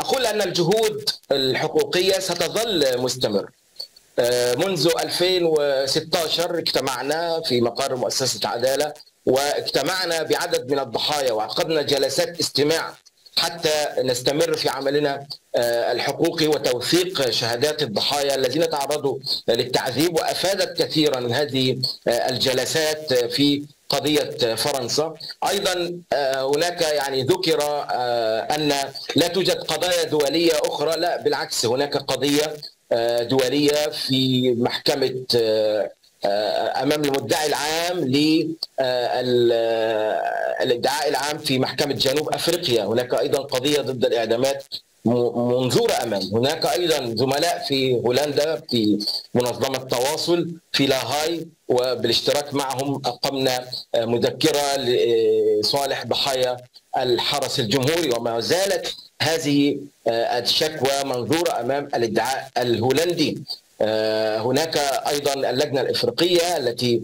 أقول أن الجهود الحقوقية ستظل مستمر. منذ 2016 اجتمعنا في مقر مؤسسة عدالة، واجتمعنا بعدد من الضحايا وعقدنا جلسات استماع حتى نستمر في عملنا الحقوقي وتوثيق شهادات الضحايا الذين تعرضوا للتعذيب. وأفادت كثيرا هذه الجلسات في قضية فرنسا. أيضا هناك ذكر أن لا توجد قضايا دولية أخرى، لا بالعكس، هناك قضية دولية في محكمة أمام المدعي العام للادعاء العام في محكمة جنوب أفريقيا. هناك أيضا قضية ضد الإعدامات منظورة أمام. هناك أيضا زملاء في هولندا في منظمة تواصل في لاهاي، وبالاشتراك معهم أقمنا مذكرة لصالح ضحايا الحرس الجمهوري. وما زالت هذه الشكوى منظورة أمام الادعاء الهولندي. هناك أيضا اللجنة الإفريقية التي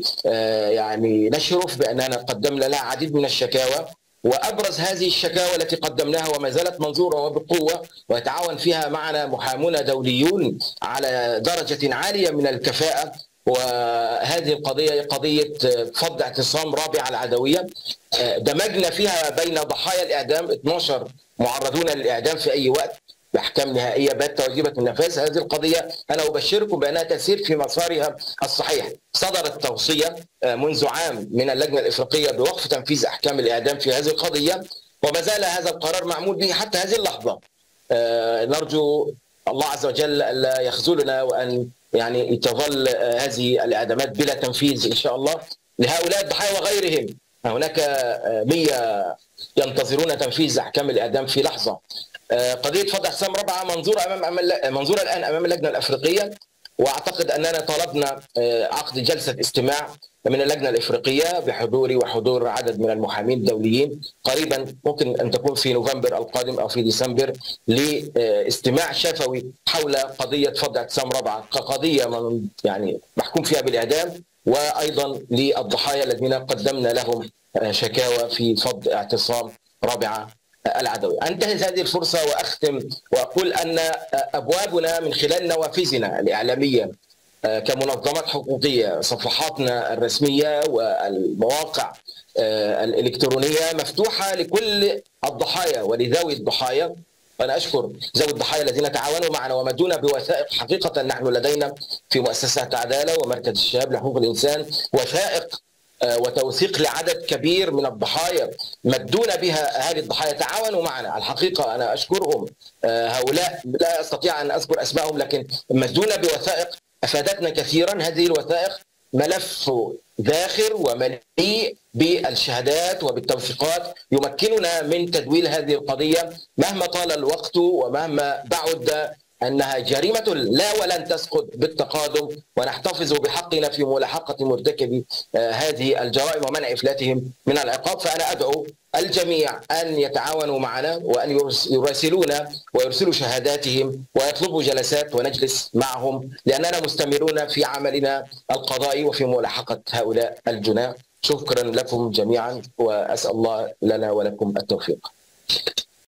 نشرف بأننا قدمنا لها عديد من الشكاوى، وأبرز هذه الشكاوى التي قدمناها وما زالت منظورة وبقوة ويتعاون فيها معنا محامون دوليون على درجة عالية من الكفاءة. وهذه القضية هي قضية فض اعتصام رابعة العدوية. دمجنا فيها بين ضحايا الإعدام 12 معرضون للإعدام في أي وقت بأحكام نهائية باتة واجبة النفاذ. هذه القضية أنا أبشركم بأنها تسير في مسارها الصحيح. صدرت توصية منذ عام من اللجنة الإفريقية بوقف تنفيذ أحكام الإعدام في هذه القضية، وما زال هذا القرار معمول به حتى هذه اللحظة. نرجو الله عز وجل ألا يخذلنا، وأن تظل هذه الإعدامات بلا تنفيذ إن شاء الله لهؤلاء الضحايا وغيرهم. هناك 100 ينتظرون تنفيذ أحكام الإعدام في لحظة. قضية فض اعتصام رابعة منظورة الآن أمام اللجنة الأفريقية، وأعتقد أننا طلبنا عقد جلسة استماع من اللجنة الإفريقية بحضوري وحضور عدد من المحامين الدوليين قريبا، ممكن أن تكون في نوفمبر القادم أو في ديسمبر، لاستماع شفوي حول قضية فض اعتصام رابعة كقضية محكوم فيها بالإعدام، وأيضا للضحايا الذين قدمنا لهم شكاوى في فض اعتصام رابعة العدوي. أنتهز هذه الفرصة وأختم وأقول أن أبوابنا من خلال نوافذنا الإعلامية كمنظمات حقوقية، صفحاتنا الرسمية والمواقع الإلكترونية مفتوحة لكل الضحايا ولذوي الضحايا. وأنا أشكر ذوي الضحايا الذين تعاونوا معنا ومدونا بوثائق. حقيقة نحن لدينا في مؤسسة عدالة ومركز الشباب لحقوق الإنسان وثائق وتوثيق لعدد كبير من الضحايا مدونا بها أهالي الضحايا، تعاونوا معنا. الحقيقة أنا أشكرهم، هؤلاء لا أستطيع أن أذكر أسمائهم، لكن مدونا بوثائق أفادتنا كثيرا. هذه الوثائق ملف ذاخر ومليء بالشهادات وبالتوثيقات يمكننا من تدويل هذه القضية مهما طال الوقت ومهما بعد أنها جريمة لا ولن تسقط بالتقادم، ونحتفظ بحقنا في ملاحقة مرتكبي هذه الجرائم ومنع إفلاتهم من العقاب. فأنا أدعو الجميع أن يتعاونوا معنا وأن يراسلونا ويرسلوا شهاداتهم ويطلبوا جلسات ونجلس معهم، لأننا مستمرون في عملنا القضائي وفي ملاحقة هؤلاء الجناة. شكرا لكم جميعا، وأسأل الله لنا ولكم التوفيق.